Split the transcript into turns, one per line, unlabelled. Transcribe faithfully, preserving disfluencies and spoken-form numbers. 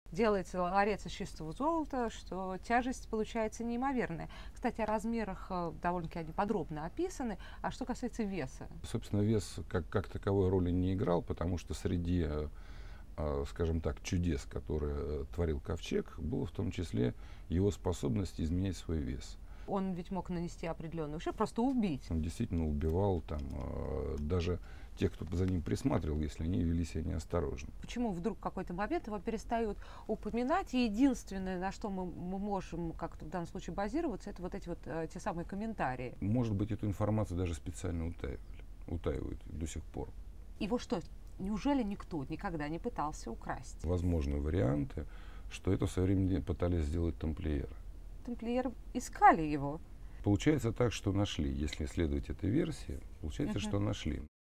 Делается ларец из чистого золота, что тяжесть получается неимоверная. Кстати, о размерах э, довольно-таки они подробно описаны. А что касается веса?
Собственно, вес как, как таковой роли не играл, потому что среди, э, э, скажем так, чудес, которые э, творил ковчег, было в том числе его способность изменять свой вес.
Он ведь мог нанести определенный ущерб, просто убить.
Он действительно убивал там, э, даже тех, кто за ним присматривал, если они вели себя неосторожно.
Почему вдруг в какой-то момент его перестают упоминать, и единственное, на что мы, мы можем как-то в данном случае базироваться, это вот эти вот э, те самые комментарии.
Может быть, эту информацию даже специально утаивали, утаивают до сих пор.
Его что, неужели никто никогда не пытался украсть?
Возможны варианты, что это в свое время пытались сделать тамплиеры.
Тамплиеры искали его.
Получается так, что нашли. Если следовать этой версии, получается,
Мгм.
что нашли.